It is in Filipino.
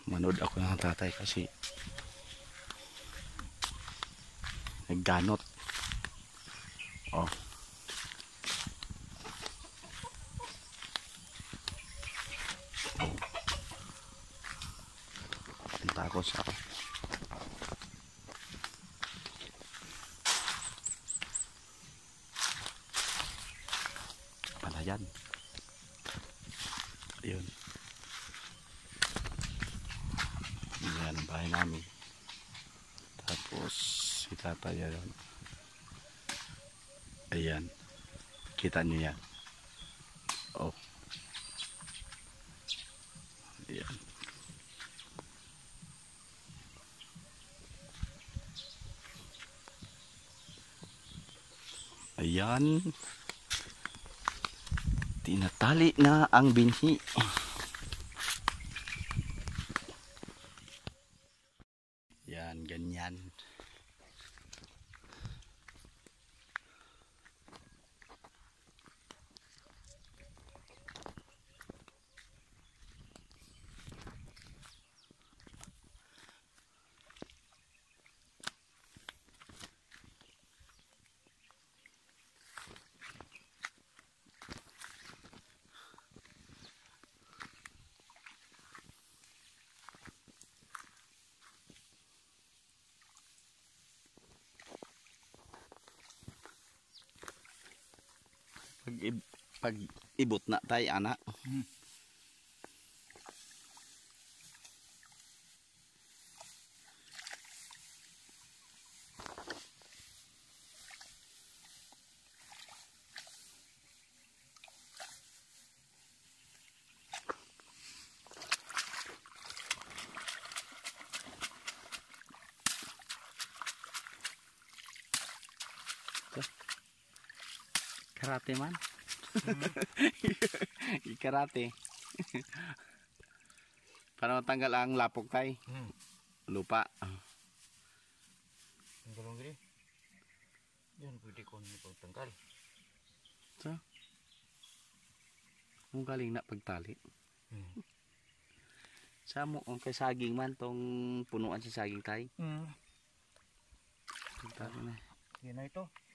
Manood ako ng tatay kasi nagganot. Oh. Ang takot sa ako. Palayan. Ayun. Yan ang bahay namin. Tapos si tatay yan. Ayan. Kita nyo yan. Oh. Ayan. Ayan. Tinatali na ang binhi. Yan, ganyan. Pag ibot na tayo, anak. Karate man. Ikarate. Para matanggal ang lapok tay. Lupa. Ang galong gini. Yan pwede ko ni pagtanggal. So, ang galing na pagtali. Sa mo ang kay saging man tong punuan sa saging tay. Pagtali na. Yan na ito.